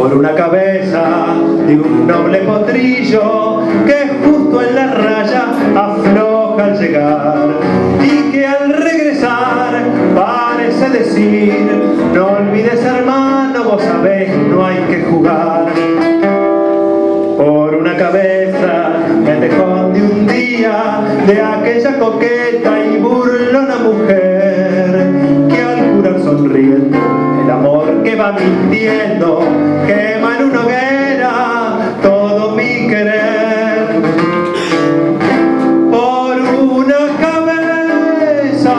por una cabeza de un noble potrillo que justo en la raya afloja al llegar y que al regresar parece decir: no olvides, hermano, vos sabés, no hay que jugar. Por una cabeza que te esconde un día de aquella coqueta y burlona mujer que al jurar sonriendo el amor que va mintiendo quema en una hoguera todo mi querer. Por una cabeza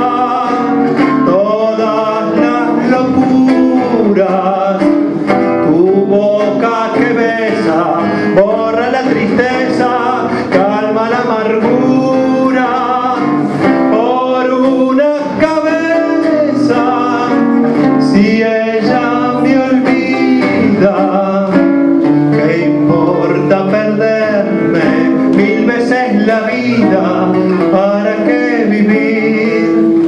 todas las locuras, tu boca que besa borra la tristeza, calma la amargura. Por una cabeza, si ella me olvida, ¿qué importa perderme 1000 veces la vida? ¿Para qué vivir?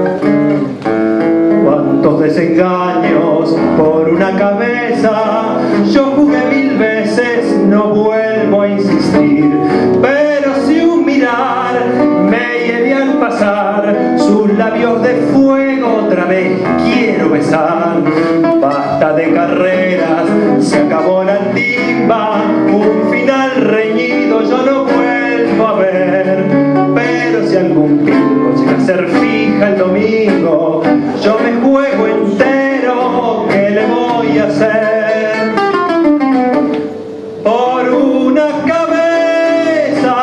Cuántos desengaños por una cabeza, yo jugué 1000 veces, no vuelvo a insistir. Pero si un mirar me hiere al pasar, sus labios de fuego otra vez quiero besar. Basta de carreras, se acabó la timba, un final reñido yo no vuelvo a ver. Pero si algún pico llega a ser fija el domingo, yo me juego entero, ¿qué le voy a hacer? Por una cabeza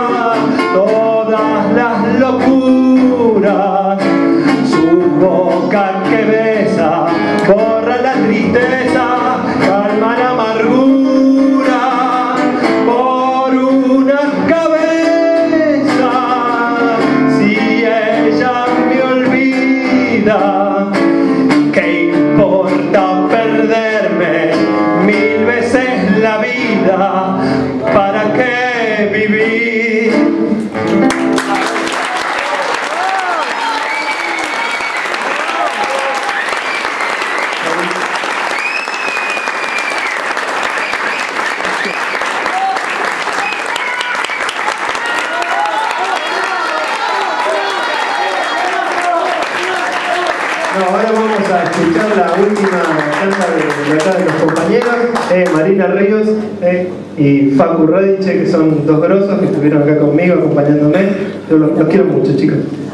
todas las locuras, su boca que besa borra la tristeza, calma la amargura. Por una cabeza, si ella me olvida, ¿qué importa perderme 1000 veces la vida? ¿Para qué vivir? Ahora vamos a escuchar la última canta de los compañeros, Marina Ríos y Facu Rodiche, que son dos grosos que estuvieron acá conmigo acompañándome. Yo los quiero mucho, chicos.